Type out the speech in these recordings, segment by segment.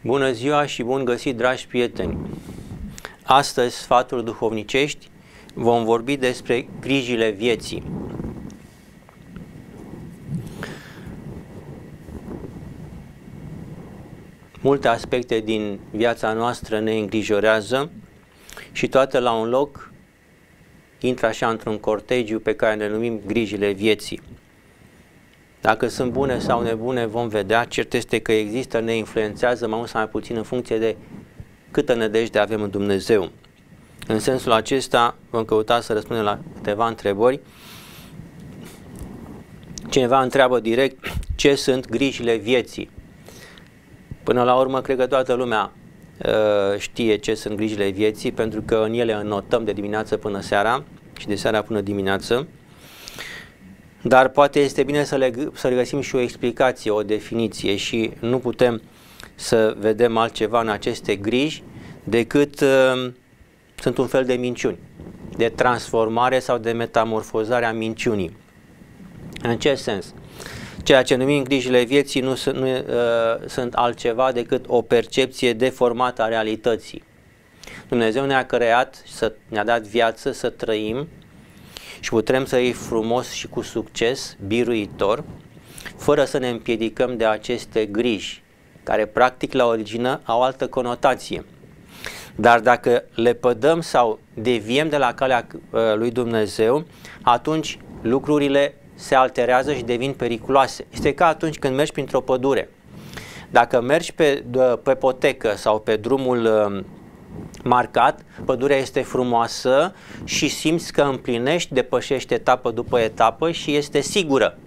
Bună ziua și bun găsit, dragi prieteni! Astăzi, sfaturi duhovnicești, vom vorbi despre grijile vieții. Multe aspecte din viața noastră ne îngrijorează și toate la un loc intră așa într-un cortegiu pe care ne numim grijile vieții. Dacă sunt bune sau nebune vom vedea, cert este că există, ne influențează mai mult sau mai puțin în funcție de câtă nădejde avem în Dumnezeu. În sensul acesta vom căuta să răspundem la câteva întrebări. Cineva întreabă direct ce sunt grijile vieții. Până la urmă, cred că toată lumea știe ce sunt grijile vieții, pentru că în ele înnotăm de dimineață până seara și de seara până dimineață. Dar poate este bine să le găsim și o explicație, o definiție, și nu putem să vedem altceva în aceste griji decât sunt un fel de minciuni, de transformare sau de metamorfozare a minciunii. În ce sens? Ceea ce numim grijile vieții nu sunt altceva decât o percepție deformată a realității. Dumnezeu ne-a creat, ne-a dat viață să trăim și putem să iei frumos și cu succes, biruitor, fără să ne împiedicăm de aceste griji, care practic la origine au altă conotație. Dar dacă le pădăm sau deviem de la calea lui Dumnezeu, atunci lucrurile se alterează și devin periculoase. Este ca atunci când mergi printr-o pădure. Dacă mergi pe potecă sau pe drumul marcat, pădurea este frumoasă și simți că împlinești, depășești etapă după etapă și este sigură.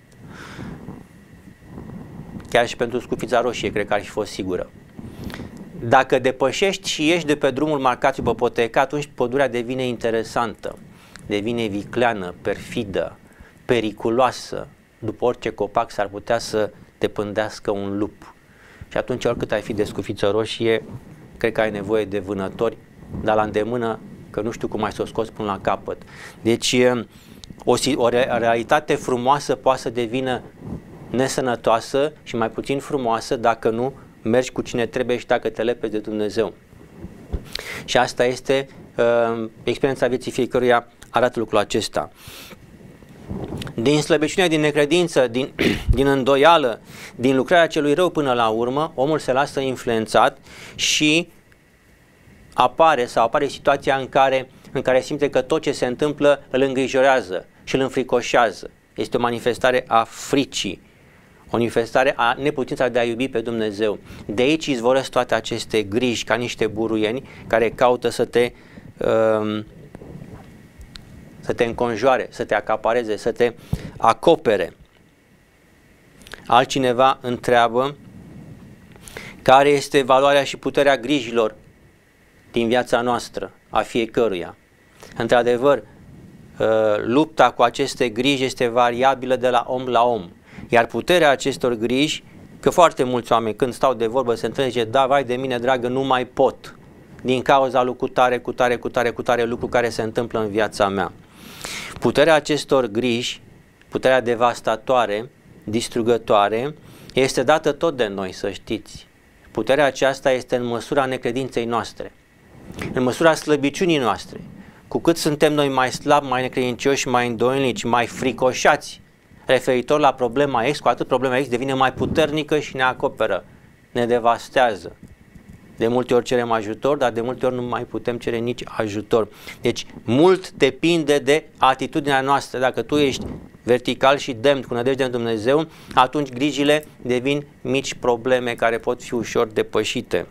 Chiar și pentru scufița roșie cred că ar fi fost sigură. Dacă depășești și ieși de pe drumul marcat după potecă, atunci pădurea devine interesantă, devine vicleană, perfidă, periculoasă. După orice copac s-ar putea să te pândească un lup. Și atunci, oricât ai fi de scufiță roșie, cred că ai nevoie de vânători, dar la îndemână, că nu știu cum ai să o scoți până la capăt. Deci, o realitate frumoasă poate să devină nesănătoasă și mai puțin frumoasă dacă nu mergi cu cine trebuie și dacă te lepezi de Dumnezeu. Și asta este experiența vieții fiecăruia, arată lucrul acesta. Din slăbiciune, din necredință, din îndoială, din lucrarea celui rău până la urmă, omul se lasă influențat și apare situația în care simte că tot ce se întâmplă îl îngrijorează și îl înfricoșează. Este o manifestare a fricii, o manifestare a neputința de a iubi pe Dumnezeu. De aici izvorăsc toate aceste griji ca niște buruieni care caută să te înconjoare, să te acapareze, să te acopere. Altcineva întreabă care este valoarea și puterea grijilor din viața noastră, a fiecăruia. Într-adevăr, lupta cu aceste griji este variabilă de la om la om, iar puterea acestor griji, că foarte mulți oameni când stau de vorbă se întâlnesc, zice, da, vai de mine, dragă, nu mai pot, din cauza lui cu tare lucru care se întâmplă în viața mea. Puterea acestor griji, puterea devastatoare, distrugătoare, este dată tot de noi, să știți. Puterea aceasta este în măsura necredinței noastre, în măsura slăbiciunii noastre. Cu cât suntem noi mai slabi, mai necredincioși, mai îndoielnici, mai fricoșați referitor la problema X, cu atât problema X devine mai puternică și ne acoperă, ne devastează. De multe ori cerem ajutor, dar de multe ori nu mai putem cere nici ajutor. Deci mult depinde de atitudinea noastră. Dacă tu ești vertical și demn cu nădejde în Dumnezeu, atunci grijile devin mici probleme care pot fi ușor depășite.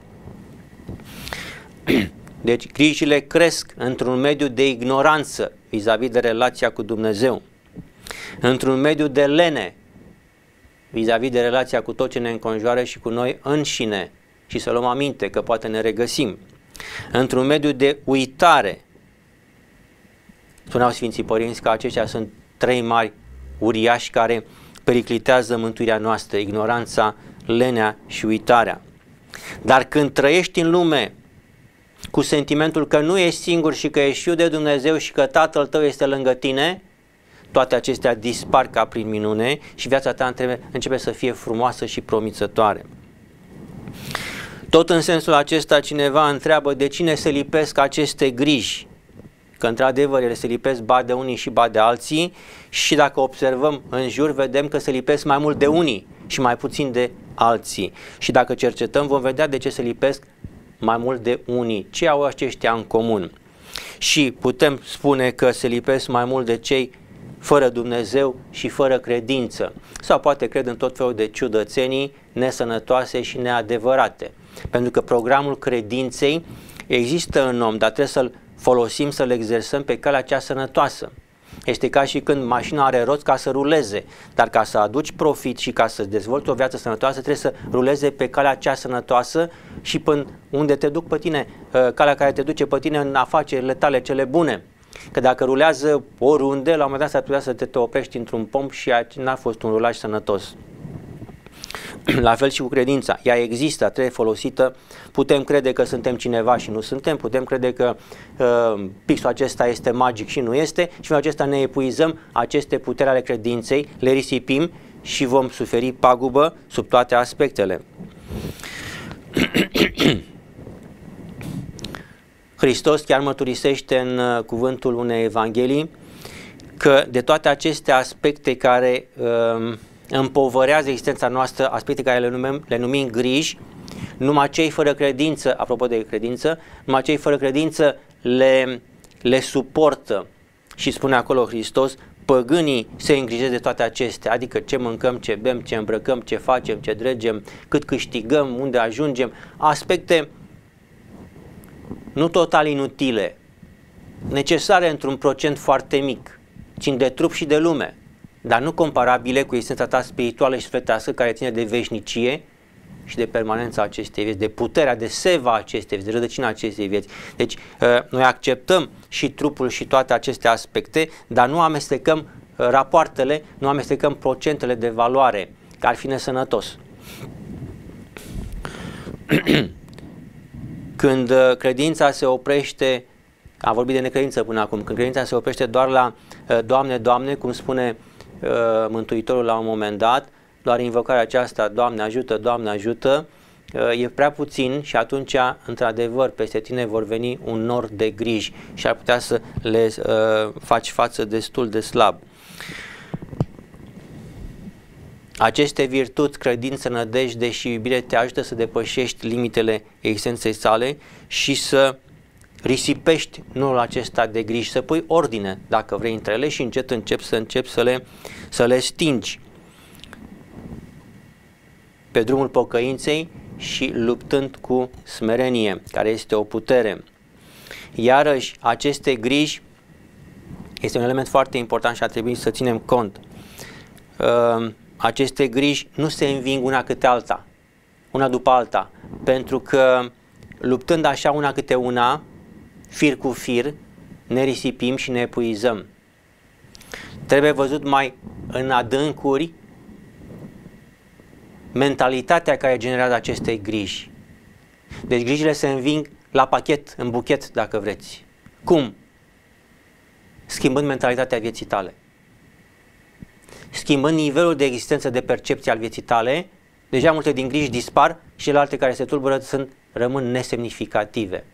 Deci grijile cresc într-un mediu de ignoranță vis-a-vis de relația cu Dumnezeu, într-un mediu de lene vis-a-vis de relația cu tot ce ne înconjoară și cu noi înșine, și să luăm aminte că poate ne regăsim, într-un mediu de uitare. Spuneau Sfinții Părinți că aceștia sunt trei mari uriași care periclitează mântuirea noastră: ignoranța, lenea și uitarea. Dar când trăiești în lume cu sentimentul că nu ești singur și că ești fiul de Dumnezeu și că Tatăl tău este lângă tine, toate acestea dispar ca prin minune și viața ta începe să fie frumoasă și promițătoare. Tot în sensul acesta cineva întreabă de cine se lipesc aceste griji, că într-adevăr ele se lipesc ba de unii și ba de alții și dacă observăm în jur vedem că se lipesc mai mult de unii și mai puțin de alții. Și dacă cercetăm vom vedea de ce se lipesc mai mult de unii, ce au aceștia în comun. Și putem spune că se lipesc mai mult de cei fără Dumnezeu și fără credință. Sau poate cred în tot felul de ciudățenii nesănătoase și neadevărate. Pentru că programul credinței există în om, dar trebuie să-l folosim, să-l exersăm pe calea cea sănătoasă. Este ca și când mașina are roți ca să ruleze, dar ca să aduci profit și ca să dezvolți o viață sănătoasă trebuie să ruleze pe calea cea sănătoasă și până unde te duc pe tine, calea care te duce pe tine în afacerile tale cele bune. Că dacă rulează oriunde, la un moment dat s-ar putea să te oprești într-un pom și n-a fost un rulaj sănătos. La fel și cu credința. Ea există, trebuie folosită. Putem crede că suntem cineva și nu suntem, putem crede că pixul acesta este magic și nu este și în acesta ne epuizăm aceste puteri ale credinței, le risipim și vom suferi pagubă sub toate aspectele. Hristos chiar mărturisește în cuvântul unei evanghelii că de toate aceste aspecte care împovărează existența noastră, aspecte care le numim griji, numai cei fără credință, apropo de credință, numai cei fără credință le suportă. Și spune acolo Hristos, păgânii se îngrijesc de toate acestea, adică ce mâncăm, ce bem, ce îmbrăcăm, ce facem, ce dregem, cât câștigăm, unde ajungem, aspecte nu total inutile, necesare într-un procent foarte mic, țin de trup și de lume, dar nu comparabile cu existența ta spirituală și sufletească care ține de veșnicie și de permanența acestei vieți, de puterea, de seva acestei vieți, de rădăcina acestei vieți. Deci noi acceptăm și trupul și toate aceste aspecte, dar nu amestecăm rapoartele, nu amestecăm procentele de valoare, că ar fi nesănătos. Când credința se oprește, am vorbit de necredință până acum, când credința se oprește doar la Doamne, Doamne, cum spune Mântuitorul la un moment dat, doar invocarea aceasta, Doamne ajută, Doamne ajută, e prea puțin și atunci, într-adevăr, peste tine vor veni un nor de griji și ar putea să le faci față destul de slab. Aceste virtuți, credință, nădejde și iubire te ajută să depășești limitele existenței sale și să risipești norul acesta de griji, să pui ordine, dacă vrei, între ele și încet începi să le stingi pe drumul pocăinței și luptând cu smerenie, care este o putere. Iarăși, aceste griji este un element foarte important și ar trebui să ținem cont. Aceste griji nu se înving una câte alta, una după alta, pentru că luptând așa una câte una, fir cu fir, ne risipim și ne epuizăm. Trebuie văzut mai în adâncuri mentalitatea care generează aceste griji. Deci grijile se înving la pachet, în buchet, dacă vreți. Cum? Schimbând mentalitatea vieții tale. Schimbând nivelul de existență, de percepție al vieții tale, deja multe din griji dispar și celelalte care se tulbură rămân nesemnificative.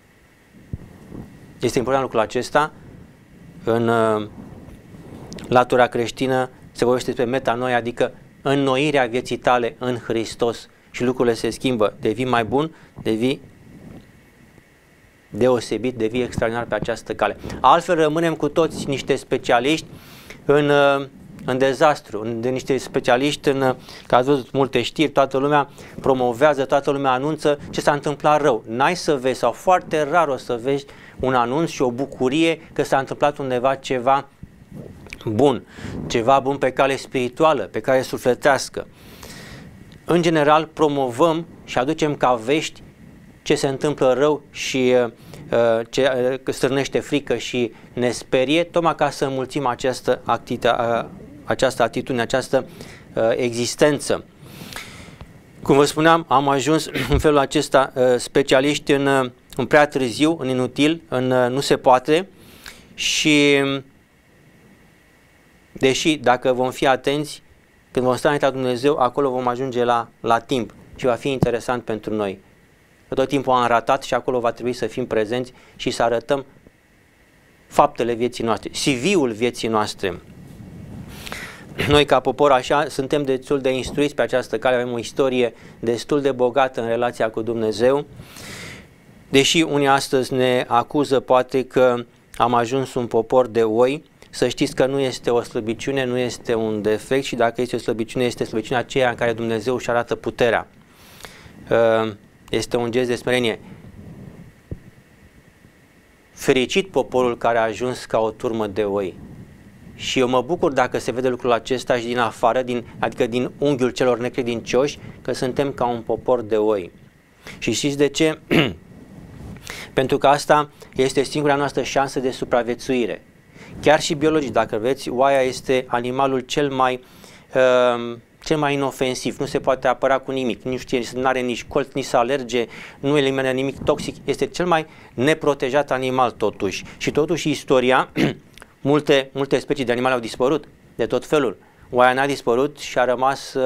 Este important lucrul acesta. În latura creștină se vorbește despre metanoia, adică înnoirea vieții tale în Hristos și lucrurile se schimbă. Devii mai bun, devii deosebit, devii extraordinar pe această cale. Altfel rămânem cu toți niște specialiști în dezastru, niște specialiști că ați văzut multe știri, toată lumea promovează, toată lumea anunță ce s-a întâmplat rău. N-ai să vezi sau foarte rar o să vezi un anunț și o bucurie că s-a întâmplat undeva ceva bun, ceva bun pe cale spirituală, pe cale sufletească. În general promovăm și aducem ca vești ce se întâmplă rău și ce stârnește frică și ne sperie, tocmai ca să înmulțim această atitudine, această existență. Cum vă spuneam, am ajuns în felul acesta specialiști în prea târziu, în inutil, în nu se poate și deși dacă vom fi atenți, când vom sta înaintea Dumnezeu, acolo vom ajunge la timp și va fi interesant pentru noi. Tot timpul am ratat și acolo va trebui să fim prezenți și să arătăm faptele vieții noastre, CV-ul vieții noastre. Noi ca popor așa suntem destul de instruiți pe această cale, avem o istorie destul de bogată în relația cu Dumnezeu, deși unii astăzi ne acuză poate că am ajuns un popor de oi. Să știți că nu este o slăbiciune, nu este un defect și dacă este o slăbiciune, este slăbiciunea aceea în care Dumnezeu își arată puterea. Este un gest de smerenie. Fericit poporul care a ajuns ca o turmă de oi. Și eu mă bucur dacă se vede lucrul acesta și din afară, adică din unghiul celor necredincioși, că suntem ca un popor de oi. Și știți de ce? Pentru că asta este singura noastră șansă de supraviețuire. Chiar și biologic, dacă vreți, oaia este animalul cel mai inofensiv, nu se poate apăra cu nimic, nu are nici colț, nici să alerge, nu eliminează nimic toxic, este cel mai neprotejat animal totuși. Și totuși istoria, multe specii de animale au dispărut, de tot felul. Oaia n-a dispărut și a rămas,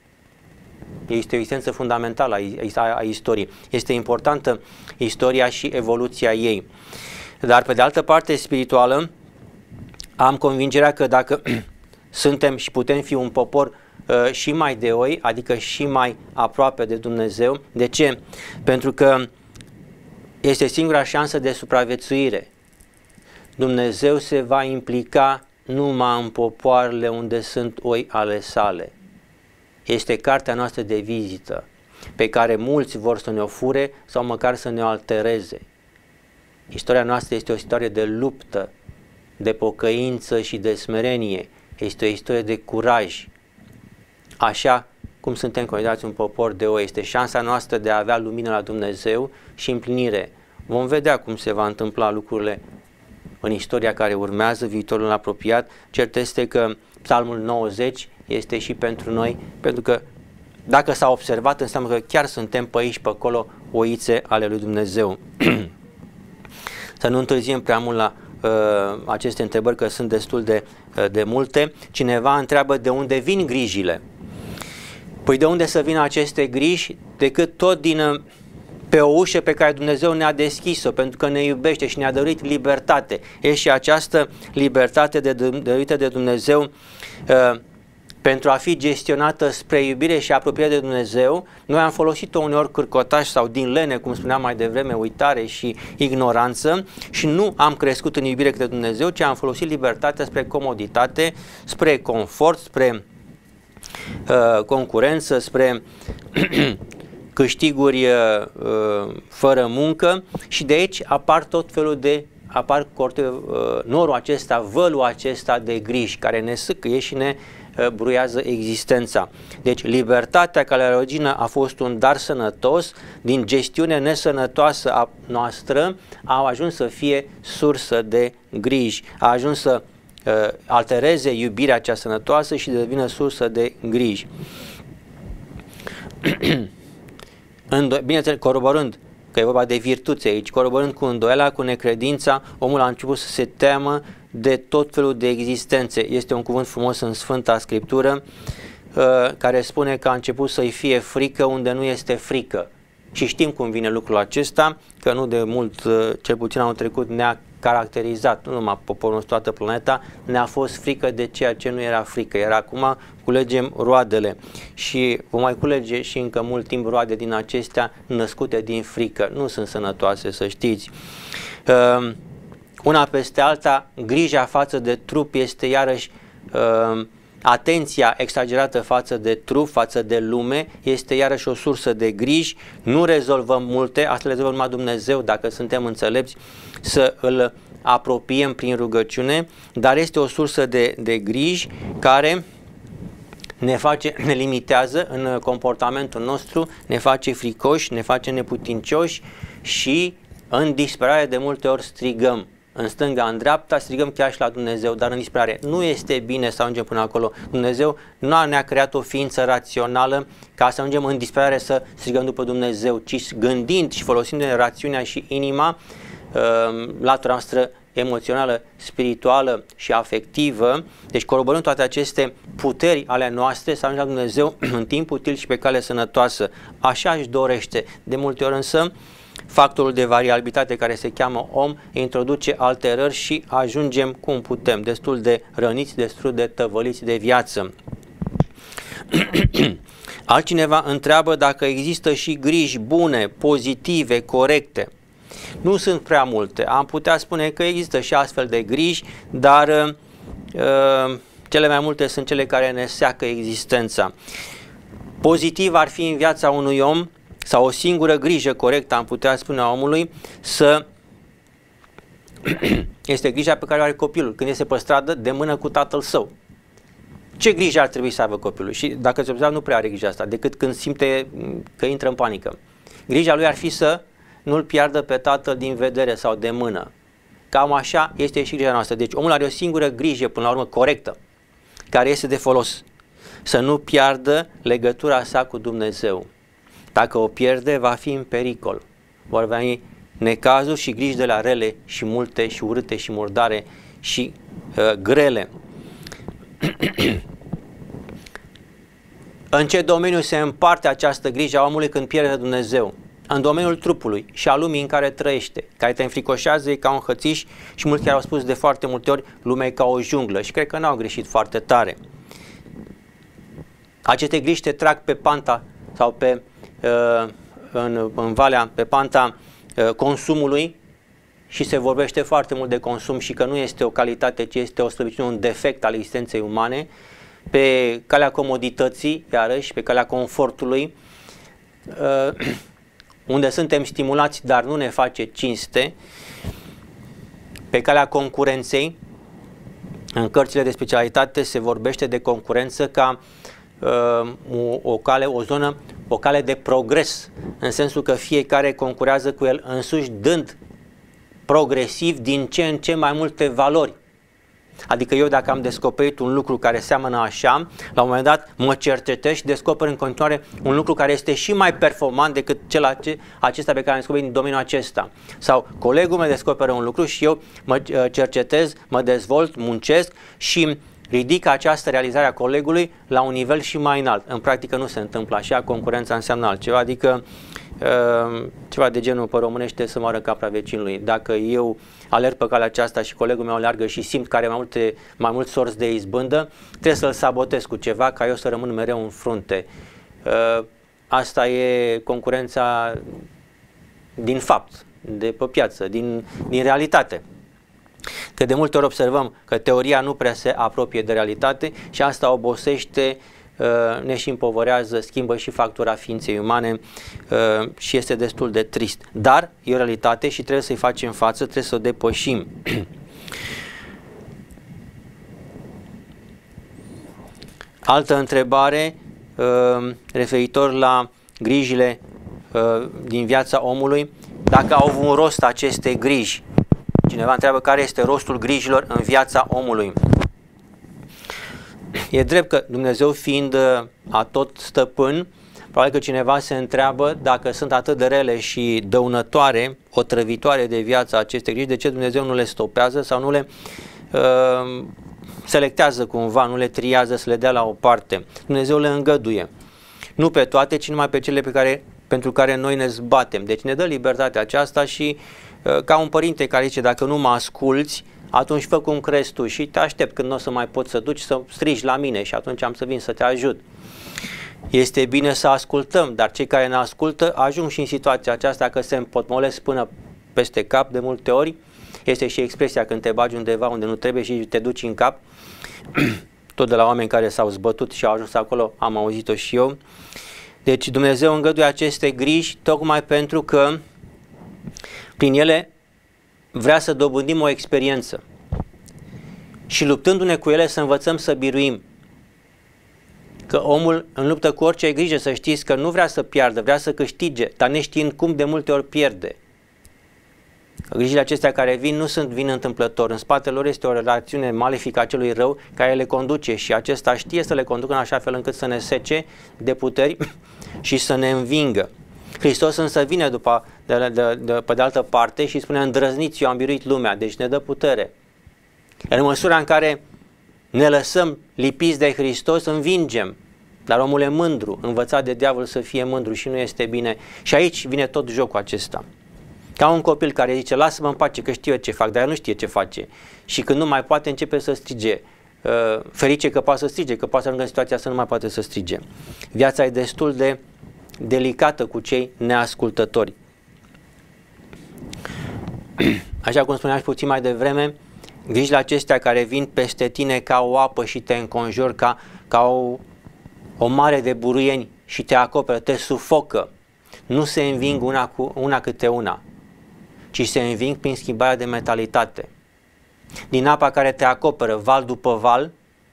este o existență fundamentală a istoriei. Este importantă istoria și evoluția ei. Dar pe de altă parte spirituală, am convingerea că dacă suntem și putem fi un popor și mai de oi, adică și mai aproape de Dumnezeu. De ce? Pentru că este singura șansă de supraviețuire. Dumnezeu se va implica numai în popoarele unde sunt oi ale sale. Este cartea noastră de vizită, pe care mulți vor să ne o fure sau măcar să ne o altereze. Istoria noastră este o istorie de luptă, de pocăință și de smerenie. Este o istorie de curaj. Așa cum suntem considerați un popor de oi, este șansa noastră de a avea lumină la Dumnezeu și împlinire. Vom vedea cum se va întâmpla lucrurile în istoria care urmează, viitorul apropiat. Cert este că Psalmul 90 este și pentru noi, pentru că dacă s-a observat, înseamnă că chiar suntem pe aici, pe acolo, oițe ale lui Dumnezeu. Să nu întârziem prea mult la aceste întrebări, că sunt destul de multe. Cineva întreabă de unde vin grijile. Păi de unde să vină aceste griji decât tot pe o ușă pe care Dumnezeu ne-a deschis-o, pentru că ne iubește și ne-a dăruit libertate. E și această libertate dăruită de Dumnezeu pentru a fi gestionată spre iubire și apropiere de Dumnezeu. Noi am folosit-o uneori cârcotaș sau din lene, cum spuneam mai devreme, uitare și ignoranță, și nu am crescut în iubire către Dumnezeu, ci am folosit libertatea spre comoditate, spre confort, spre concurență, spre câștiguri fără muncă, și de aici apar tot felul de norul acesta, vălul acesta de griji care ne sâcâie și ne bruiază existența. Deci libertatea călăregină a fost un dar sănătos, din gestiune nesănătoasă a noastră a ajuns să fie sursă de griji, a ajuns să altereze iubirea cea sănătoasă și devină sursă de griji. Bineînțeles, coroborând, că e vorba de virtuți aici, coroborând cu îndoiala, cu necredința, omul a început să se teamă de tot felul de existențe. Este un cuvânt frumos în Sfânta Scriptură care spune că a început să-i fie frică unde nu este frică. Și știm cum vine lucrul acesta, că nu de mult, cel puțin anul trecut, ne-a caracterizat, nu numai poporul nostru, toată planeta, ne-a fost frică de ceea ce nu era frică, iar acum culegem roadele și vom mai culege și încă mult timp roade din acestea născute din frică. Nu sunt sănătoase, să știți. Una peste alta, grija față de trup este iarăși atenția exagerată față de trup, față de lume, este iarăși o sursă de griji. Nu rezolvăm multe, asta le rezolvă numai Dumnezeu dacă suntem înțelepți să îl apropiem prin rugăciune, dar este o sursă de griji care ne limitează în comportamentul nostru, ne face fricoși, ne face neputincioși și în disperare de multe ori strigăm. În stânga, în dreapta, strigăm chiar și la Dumnezeu, dar în disperare. Nu este bine să ajungem până acolo. Dumnezeu nu ne-a creat o ființă rațională ca să ajungem în disperare să strigăm după Dumnezeu, ci gândind și folosind rațiunea și inima, latura noastră emoțională, spirituală și afectivă, deci coroborând toate aceste puteri ale noastre să ajungem la Dumnezeu în timp util și pe cale sănătoasă. Așa își dorește. De multe ori însă factorul de variabilitate care se cheamă om introduce alterări și ajungem cum putem, destul de răniți, destul de tăvăliți de viață. Altcineva întreabă dacă există și griji bune, pozitive, corecte. Nu sunt prea multe. Am putea spune că există și astfel de griji, dar cele mai multe sunt cele care ne seacă existența. Pozitiv ar fi în viața unui om, sau o singură grijă corectă, am putea spune, a omului, este grija pe care o are copilul când este pe stradă de mână cu tatăl său. Ce grijă ar trebui să aibă copilul? Și dacă se observă, nu prea are grija asta, decât când simte că intră în panică. Grija lui ar fi să nu-l piardă pe tatăl din vedere sau de mână. Cam așa este și grija noastră. Deci omul are o singură grijă, până la urmă, corectă, care este de folos. Să nu piardă legătura sa cu Dumnezeu. Dacă o pierde, va fi în pericol. Vor veni necazuri și griji de la rele și multe și urâte și murdare și grele. În ce domeniu se împarte această grijă a omului când pierde Dumnezeu? În domeniul trupului și a lumii în care trăiește, care te înfricoșează, e ca un hățiș și mulți chiar au spus de foarte multe ori, lumea e ca o junglă și cred că n-au greșit foarte tare. Aceste griji te trag pe panta sau pe, în valea, pe panta consumului și se vorbește foarte mult de consum și că nu este o calitate, ci este o slăbiciune, un defect al existenței umane, pe calea comodității, iarăși, pe calea confortului, unde suntem stimulați, dar nu ne face cinste, pe calea concurenței. În cărțile de specialitate se vorbește de concurență ca o cale de progres, în sensul că fiecare concurează cu el însuși, dând progresiv din ce în ce mai multe valori. Adică eu, dacă am descoperit un lucru care seamănă așa, la un moment dat mă cercetez și descoper în continuare un lucru care este și mai performant decât acesta pe care l-am descoperit în domeniul acesta. Sau colegul meu descoperă un lucru și eu mă cercetez, mă dezvolt, muncesc și ridic această realizare a colegului la un nivel și mai înalt. În practică nu se întâmplă așa, concurența înseamnă altceva, adică ceva de genul pe românește să moară capra vecinului. Dacă eu alerg pe calea aceasta și colegul meu alergă și simt că are mai mulți sorți de izbândă, trebuie să-l sabotez cu ceva ca eu să rămân mereu în frunte. Asta e concurența din fapt, de pe piață, din realitate. Că de multe ori observăm că teoria nu prea se apropie de realitate și asta obosește, ne și împovărează, schimbă și factura ființei umane și este destul de trist. Dar e o realitate și trebuie să-i facem față, trebuie să o depășim. Altă întrebare referitor la grijile din viața omului. Dacă au un rost aceste griji? Cineva întreabă care este rostul grijilor în viața omului. E drept că Dumnezeu fiind atot stăpân, probabil că cineva se întreabă dacă sunt atât de rele și dăunătoare, otrăvitoare de viață aceste griji, de ce Dumnezeu nu le stopează sau nu le selectează cumva, nu le triază să le dea la o parte. Dumnezeu le îngăduie. Nu pe toate, ci numai pe cele pentru care noi ne zbatem. Deci ne dă libertatea aceasta și ca un părinte care zice, dacă nu mă asculți, atunci fă cum crezi tu și te aștept când nu o să mai poți să duci să strigi la mine și atunci am să vin să te ajut. Este bine să ascultăm, dar cei care ne ascultă ajung și în situația aceasta că se împotmolesc până peste cap de multe ori. Este și expresia când te bagi undeva unde nu trebuie și te duci în cap. Tot de la oameni care s-au zbătut și au ajuns acolo, am auzit-o și eu. Deci Dumnezeu îngăduie aceste griji tocmai pentru că prin ele vrea să dobândim o experiență și luptându-ne cu ele să învățăm să biruim. Că omul în luptă cu orice grijă, să știți că nu vrea să piardă, vrea să câștige, dar neștiind cum de multe ori pierde. Grijile acestea care vin nu vin întâmplător, în spatele lor este o relațiune malefică a celui rău care le conduce și acesta știe să le conducă în așa fel încât să ne sece de puteri și să ne învingă. Hristos însă vine pe de altă parte și spune: îndrăzniți, eu am biruit lumea, deci ne dă putere. În măsura în care ne lăsăm lipiți de Hristos, învingem. Dar omul e mândru, învățat de diavol să fie mândru și nu este bine. Și aici vine tot jocul acesta. Ca un copil care zice: lasă-mă în pace că știu eu ce fac, dar el nu știe ce face. Și când nu mai poate, începe să strige. Ferice că poate să strige, că poate să ajungă în situația să nu mai poate să strige. Viața e destul de delicată cu cei neascultători. Așa cum spuneam și puțin mai devreme, grijile acestea care vin peste tine ca o apă și te înconjur ca o mare de buruieni și te acoperă, te sufocă. Nu se înving una câte una, ci se înving prin schimbarea de mentalitate. Din apa care te acoperă val după val,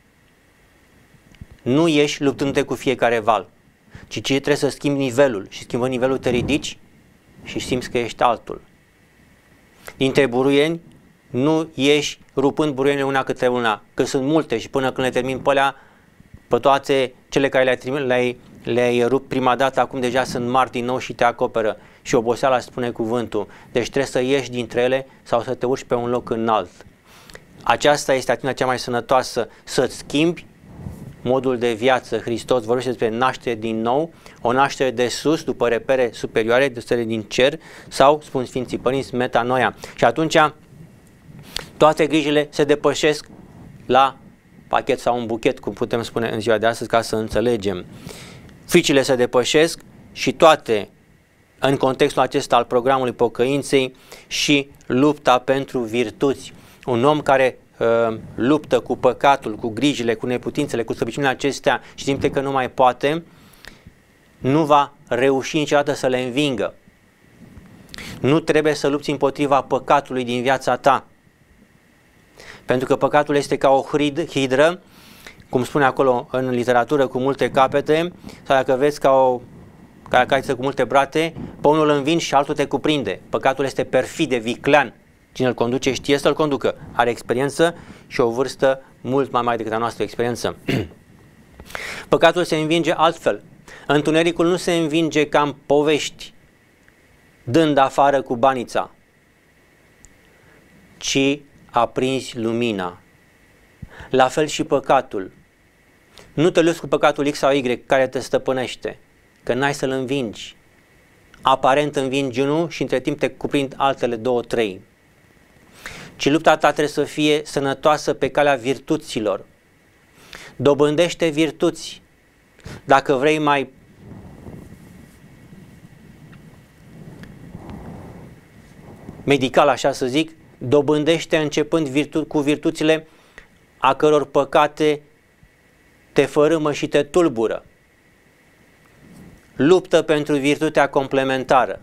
nu ieși luptându-te cu fiecare val, ci trebuie să schimbi nivelul și schimbând nivelul te ridici și simți că ești altul. Dintre buruieni nu ieși rupând buruienile una câte una, că sunt multe și până când le termin pe alea, pe toate cele care le-ai rupt prima dată, acum deja sunt mari din nou și te acoperă și oboseala spune cuvântul. Deci trebuie să ieși dintre ele sau să te urci pe un loc înalt. Aceasta este atitudinea cea mai sănătoasă, să-ți schimbi modul de viață. Hristos vorbește despre naștere din nou, o naștere de sus, după repere superioare, de din cer, sau, spun Sfinții Părinți, metanoia. Și atunci toate grijile se depășesc la pachet sau un buchet, cum putem spune în ziua de astăzi, ca să înțelegem. Fricile se depășesc și toate în contextul acesta al programului pocăinței și lupta pentru virtuți. Un om care luptă cu păcatul, cu grijile, cu neputințele, cu slăbiciunile acestea și simte că nu mai poate, nu va reuși niciodată să le învingă. Nu trebuie să lupți împotriva păcatului din viața ta. Pentru că păcatul este ca o hidră, cum spune acolo în literatură, cu multe capete, sau dacă vezi ca o caracatiță cu multe brate, pe unul îl învingi și altul te cuprinde. Păcatul este perfid, viclean. Cine îl conduce știe să-l conducă. Are experiență și o vârstă mult mai mare decât a noastră experiență. Păcatul se învinge altfel. Întunericul nu se învinge ca în povești, dând afară cu banița, ci aprinzi lumina. La fel și păcatul. Nu te lupți cu păcatul X sau Y care te stăpânește, că n-ai să-l învingi. Aparent învingi unul și între timp te cuprind altele 2-3. Ci lupta ta trebuie să fie sănătoasă pe calea virtuților. Dobândește virtuți. Dacă vrei mai medical, așa să zic, dobândește începând cu virtuțile a căror păcate te fărâmă și te tulbură. Luptă pentru virtutea complementară,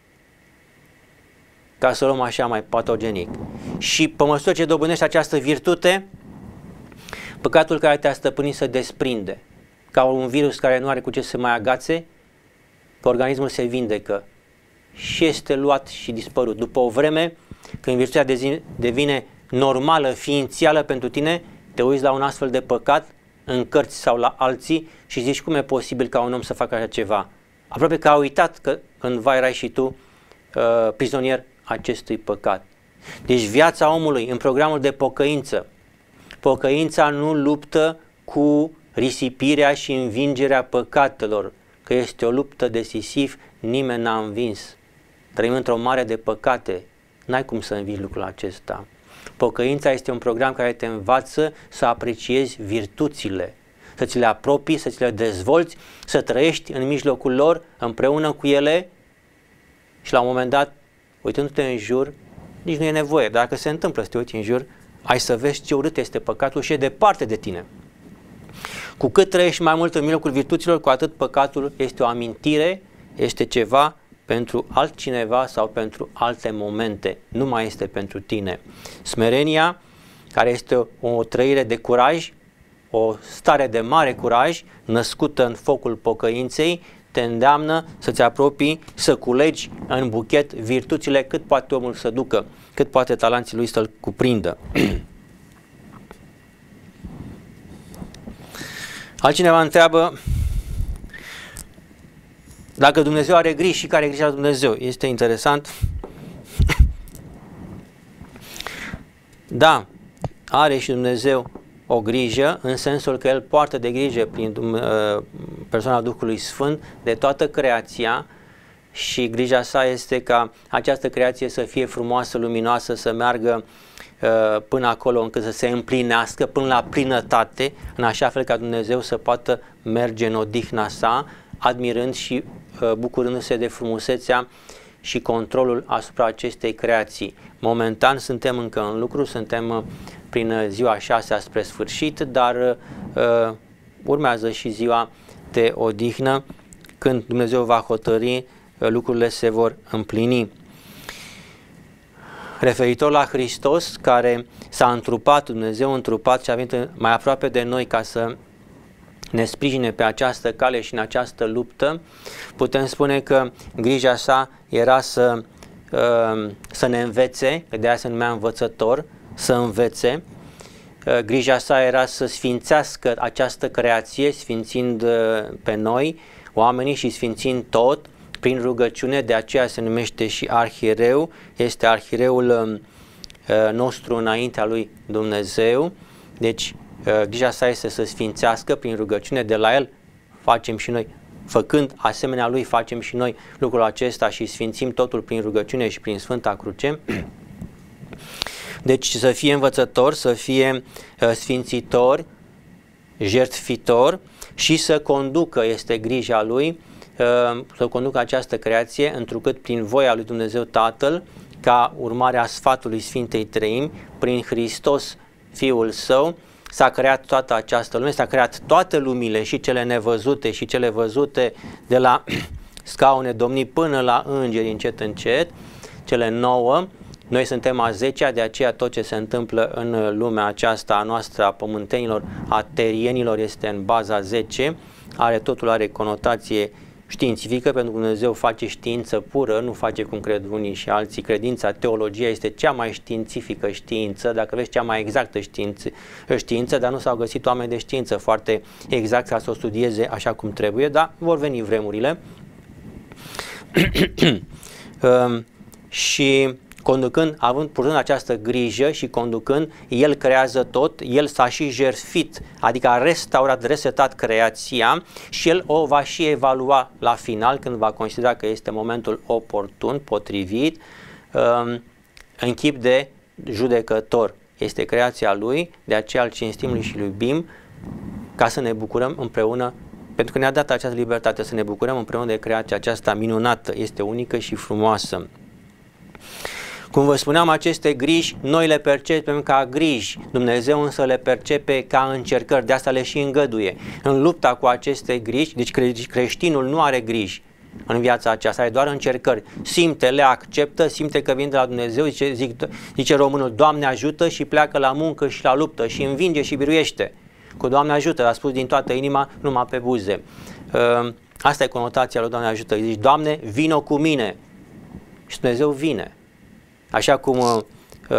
ca să o luăm așa mai patogenic. Și pe măsură ce dobândești această virtute, păcatul care te-a stăpânit se desprinde. Ca un virus care nu are cu ce să mai agațe, că organismul se vindecă și este luat și dispărut. După o vreme, când virtutea devine normală, ființială pentru tine, te uiți la un astfel de păcat în cărți sau la alții și zici: cum e posibil ca un om să facă așa ceva? Aproape că a uitat că cândva erai și tu prizonier acestui păcat. Deci viața omului în programul de pocăință, pocăința nu luptă cu risipirea și învingerea păcatelor, că este o luptă decisiv, nimeni n-a învins. Trăim într-o mare de păcate, n-ai cum să învingi lucrul acesta. Pocăința este un program care te învață să apreciezi virtuțile, să ți le apropii, să ți le dezvolți, să trăiești în mijlocul lor, împreună cu ele și la un moment dat, uitându-te în jur, nici nu e nevoie. Dacă se întâmplă să te uiți în jur, ai să vezi ce urât este păcatul și e departe de tine. Cu cât trăiești mai mult în mijlocul virtuților, cu atât păcatul este o amintire, este ceva pentru altcineva sau pentru alte momente, nu mai este pentru tine. Smerenia, care este o trăire de curaj, o stare de mare curaj, născută în focul pocăinței, te îndeamnă să-ți apropii, să culegi în buchet virtuțile cât poate omul să ducă, cât poate talenții lui să-l cuprindă. Altcineva întreabă: Dacă Dumnezeu are griji și care e grija lui Dumnezeu? Este interesant. Da, are și Dumnezeu o grijă, în sensul că El poartă de grijă prin persoana Duhului Sfânt de toată creația și grija sa este ca această creație să fie frumoasă, luminoasă, să meargă până acolo încât să se împlinească, până la plinătate, în așa fel ca Dumnezeu să poată merge în odihna sa, admirând și bucurându-se de frumusețea și controlul asupra acestei creații. Momentan suntem încă în lucru, suntem prin ziua 6 spre sfârșit, dar urmează și ziua de odihnă, când Dumnezeu va hotărî, lucrurile se vor împlini. Referitor la Hristos, care s-a întrupat, Dumnezeu întrupat și a venit mai aproape de noi ca să ne sprijine pe această cale și în această luptă, putem spune că grija sa era să ne învețe, de aia se numea învățător, să învețe. Grija sa era să sfințească această creație, sfințind pe noi, oamenii, și sfințind tot prin rugăciune, de aceea se numește și arhiereu, este arhiereul nostru înaintea lui Dumnezeu. Deci grija sa este să sfințească prin rugăciune, de la el facem și noi, făcând asemenea lui, facem și noi lucrul acesta și sfințim totul prin rugăciune și prin Sfânta Cruce. Deci să fie învățător, să fie sfințitor, jertfitor și să conducă, este grija lui, să conducă această creație, întrucât prin voia lui Dumnezeu Tatăl, ca urmare a sfatului Sfintei Treimi, prin Hristos, Fiul Său, s-a creat toată această lume, s-a creat toate lumile, și cele nevăzute și cele văzute, de la scaune domnii până la îngeri, încet, încet, cele 9. Noi suntem a 10-a, de aceea tot ce se întâmplă în lumea aceasta a noastră, a pământenilor, a terienilor, este în baza 10, totul are conotație științifică, pentru că Dumnezeu face știință pură, nu face cum cred unii și alții. Credința, teologia este cea mai științifică știință, dacă vezi, cea mai exactă știință, dar nu s-au găsit oameni de știință foarte exact ca să o studieze așa cum trebuie, dar vor veni vremurile. Și conducând, purtând această grijă și conducând, El creează tot, El s-a și jertfit, adică a restaurat, resetat creația și El o va și evalua la final, când va considera că este momentul oportun, potrivit, în chip de judecător. Este creația Lui, de aceea îl cinstim și îl iubim, ca să ne bucurăm împreună, pentru că ne-a dat această libertate să ne bucurăm împreună de creația aceasta minunată, este unică și frumoasă. Cum vă spuneam, aceste griji, noi le percepem ca griji, Dumnezeu însă le percepe ca încercări, de asta le și îngăduie. În lupta cu aceste griji, deci creștinul nu are griji în viața aceasta, are doar încercări, simte, le acceptă, simte că vin de la Dumnezeu, zice românul, Doamne ajută, și pleacă la muncă și la luptă și învinge și biruiește. Cu Doamne ajută, a spus din toată inima, numai pe buze. Asta e conotația lui Doamne ajută, zici, Doamne, vino cu mine, și Dumnezeu vine. Așa cum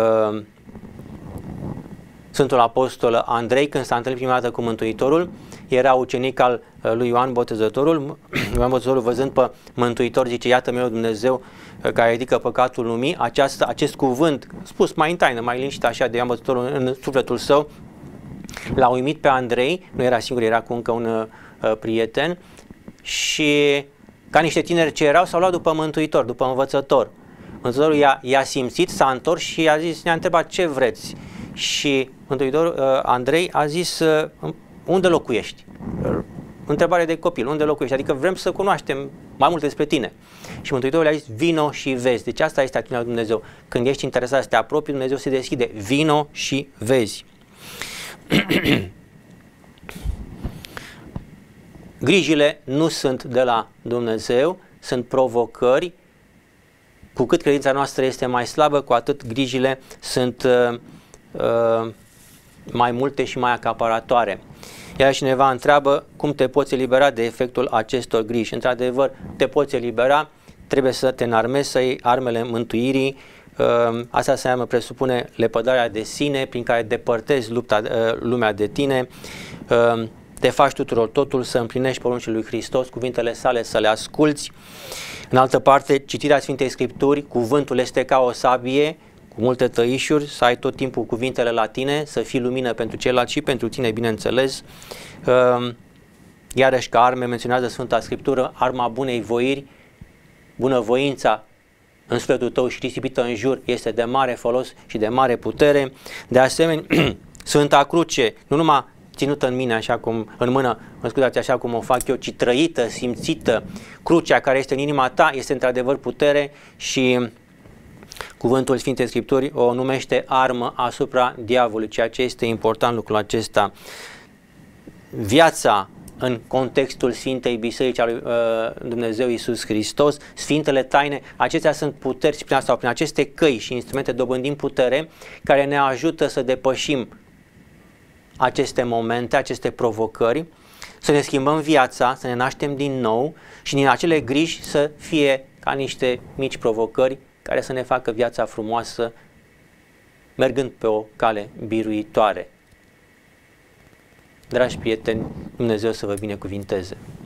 Sfântul Apostol Andrei, când s-a întâlnit prima dată cu Mântuitorul, era ucenic al lui Ioan Botezătorul. Ioan Botezătorul, văzând pe Mântuitor, zice, iată-mi Dumnezeu care ridică păcatul lumii. Acest cuvânt, spus mai în taină, mai liniștit așa de Ioan Botezătorul în sufletul său, l-a uimit pe Andrei, nu era singur, era cu încă un prieten, și ca niște tineri ce erau, s-au luat după Mântuitor, după învățător. Mântuitorul i-a simțit, s-a întors și ne-a întrebat, ce vreți? Și Mântuitorul Andrei a zis, unde locuiești? Întrebare de copil, unde locuiești? Adică vrem să cunoaștem mai multe despre tine. Și Mântuitorul i-a zis, vino și vezi. Deci asta este atitudinea lui Dumnezeu. Când ești interesat să te apropii, Dumnezeu se deschide. Vino și vezi. Grijile nu sunt de la Dumnezeu, sunt provocări. Cu cât credința noastră este mai slabă, cu atât grijile sunt mai multe și mai acaparatoare. Iar cineva întreabă cum te poți elibera de efectul acestor griji. Într-adevăr, te poți elibera, trebuie să te înarmezi, să iei armele mântuirii. Asta înseamnă, presupune lepădarea de sine, prin care depărtezi lumea de tine. te faci tuturor totul, să împlinești poruncile lui Hristos, cuvintele sale să le asculți. În altă parte, citirea Sfintei Scripturi, cuvântul este ca o sabie cu multe tăișuri, să ai tot timpul cuvintele la tine, să fii lumină pentru ceilalți și pentru tine, bineînțeles. Iarăși ca arme menționează Sfânta Scriptură, arma bunei voiri, bunăvoința în sufletul tău și risipită în jur este de mare folos și de mare putere. De asemenea, Sfânta Cruce, nu numai ținută în mine, așa cum, în mână, mă scuzați, așa cum o fac eu, ci trăită, simțită. Crucea care este în inima ta este într-adevăr putere și cuvântul Sfintei Scripturi o numește armă asupra diavolului, ceea ce este important lucrul acesta. Viața în contextul Sfintei Biserici a lui Dumnezeu Iisus Hristos, Sfintele Taine, acestea sunt puteri, prin asta, prin aceste căi și instrumente dobândim putere care ne ajută să depășim aceste momente, aceste provocări, să ne schimbăm viața, să ne naștem din nou și din acele griji să fie ca niște mici provocări care să ne facă viața frumoasă, mergând pe o cale biruitoare. Dragi prieteni, Dumnezeu să vă binecuvinteze!